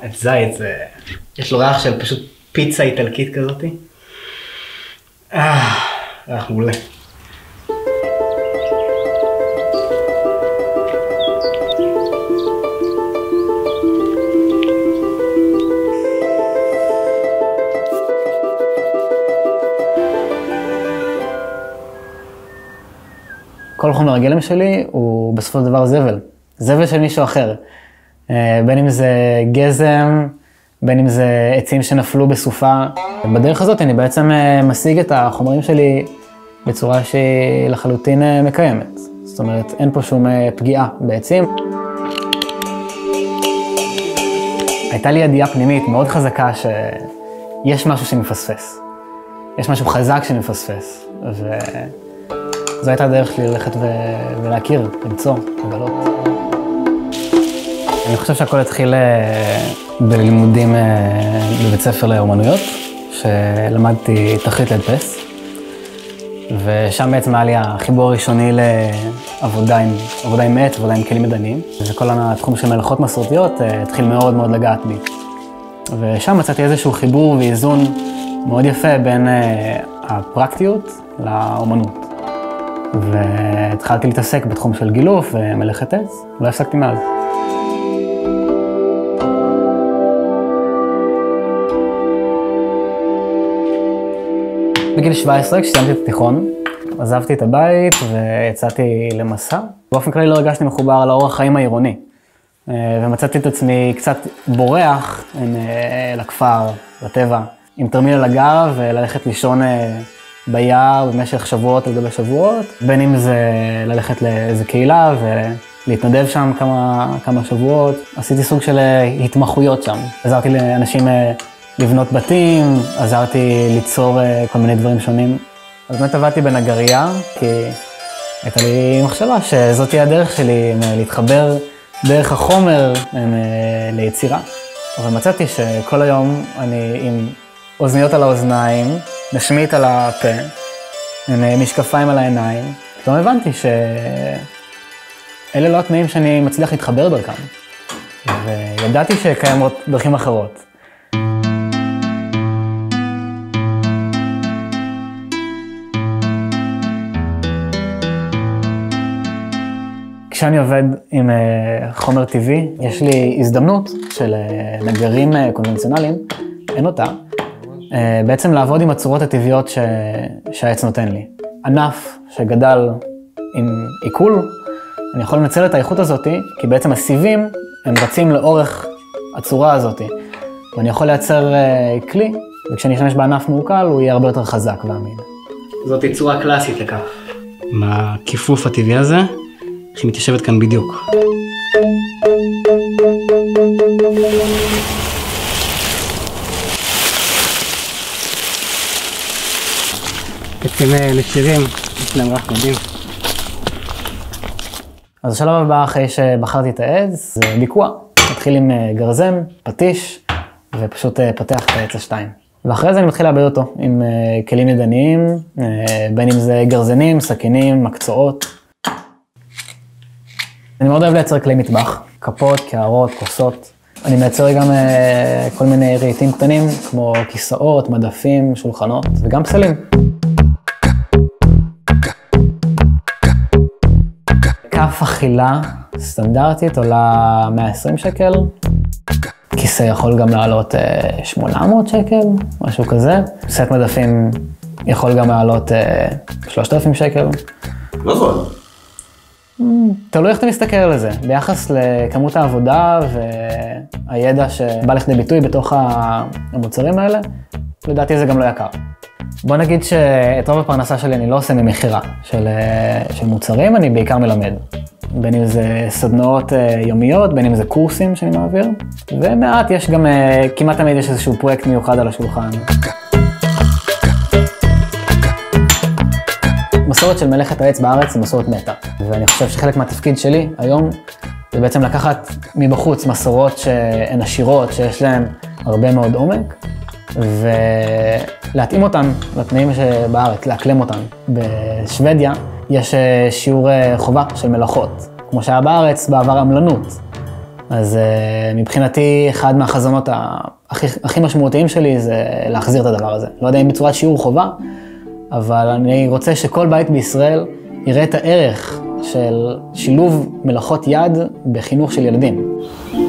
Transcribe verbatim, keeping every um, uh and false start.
את זית, זה... יש לו ריח של פשוט פיצה איטלקית כזאת. אה, ריח מעולה. כל חומר הגלם שלי הוא בסופו של דבר זבל. זבל של מישהו אחר. בין אם זה גזם, בין אם זה עצים שנפלו בסופה. בדרך הזאת אני בעצם משיג את החומרים שלי בצורה שהיא לחלוטין מקיימת. זאת אומרת, אין פה שום פגיעה בעצים. הייתה לי ידיעה פנימית מאוד חזקה שיש משהו שמפספס. יש משהו חזק שמפספס. ו... זו הייתה הדרך שלי ללכת ו... ולהכיר, למצוא, לגלות. אני חושב שהכל התחיל בלימודים בבית ספר לאומנויות, שלמדתי תחרית להדפס, ושם בעצם היה לי החיבור הראשוני לעבודה עם, עבודה עם עט, עבודה עם כלים מדעניים, וכל התחום של מלאכות מסורתיות התחיל מאוד מאוד לגעת בי. ושם מצאתי איזשהו חיבור ואיזון מאוד יפה בין הפרקטיות לאומנות. והתחלתי להתעסק בתחום של גילוף ומלאכת עץ, ולא הפסקתי מאז. בגיל שבע עשרה, כשסיימתי את התיכון, עזבתי את הבית ויצאתי למסע. באופן כללי לא הרגשתי מחובר לאורח חיים העירוני, ומצאתי את עצמי קצת בורח לכפר, לטבע, עם תרמיל על הגב וללכת לישון ביער במשך שבועות על גבי שבועות, בין אם זה ללכת לאיזו קהילה ולהתנדב שם כמה, כמה שבועות. עשיתי סוג של התמחויות שם. עזרתי לאנשים לבנות בתים, עזרתי ליצור כל מיני דברים שונים. אז באמת עבדתי בנגריה, כי הייתה לי מחשבה שזאת תהיה הדרך שלי להתחבר דרך החומר ליצירה. אבל מצאתי שכל היום אני עם אוזניות על האוזניים, נשמית על הפה, עם משקפיים על העיניים. פתאום הבנתי שאלה לא התנאים שאני מצליח להתחבר דרכם. וידעתי שקיימות דרכים אחרות. כשאני עובד עם חומר טבעי, יש לי הזדמנות של נגרים קונבנציונליים, אין אותה, בעצם לעבוד עם הצורות הטבעיות ש... שהעץ נותן לי. ענף שגדל עם עיכול, אני יכול לנצל את האיכות הזאת, כי בעצם הסיבים הם רצים לאורך הצורה הזאת. ואני יכול לייצר כלי, וכשאני אשתמש בענף מעוקל, הוא יהיה הרבה יותר חזק ועמיד. זאת צורה קלאסית לכף. עם הכיפוף הטבעי הזה, שהיא מתיישבת כאן בדיוק. עצים לשירים, יש להם ריח מדהים. אז השלב הבא אחרי שבחרתי את העץ, זה ביקוע. מתחיל עם גרזן, פטיש, ופשוט פתח את העץ השתיים. ואחרי זה אני מתחיל לאבד אותו עם כלים ידניים, בין אם זה גרזנים, סכינים, מקצועות. אני מאוד אוהב לייצר כלי מטבח, כפות, קערות, כוסות. אני מייצר גם כל מיני רהיטים קטנים, כמו כיסאות, מדפים, שולחנות, וגם פסלים. כף אכילה סטנדרטית עולה מאה ועשרים שקל. כיסא יכול גם לעלות שמונה מאות שקל, משהו כזה. סט מדפים יכול גם לעלות שלושת אלפים שקל. לא זול. תלוי איך אתה מסתכל על זה. ביחס לכמות העבודה והידע שבא לכדי ביטוי בתוך המוצרים האלה, לדעתי זה גם לא יקר. בוא נגיד שאת רוב הפרנסה שלי אני לא עושה ממחירה של, של מוצרים, אני בעיקר מלמד. בין אם זה סדנאות יומיות, בין אם זה קורסים שאני מעביר, ומעט יש גם, כמעט תמיד יש איזשהו פרויקט מיוחד על השולחן. מסורת של מלאכת העץ בארץ היא מסורת מתה, ואני חושב שחלק מהתפקיד שלי היום זה בעצם לקחת מבחוץ מסורות שהן עשירות, שיש להן הרבה מאוד עומק, ולהתאים אותן לתנאים שבארץ, לאקלם אותן. בשוודיה יש שיעור חובה של מלאכות, כמו שהיה בארץ בעבר עמלנות. אז מבחינתי, אחד מהחזונות הכי, הכי משמעותיים שלי זה להחזיר את הדבר הזה. לא יודע אם בצורת שיעור חובה, אבל אני רוצה שכל בית בישראל יראה את הערך של שילוב מלאכות יד בחינוך של ילדים.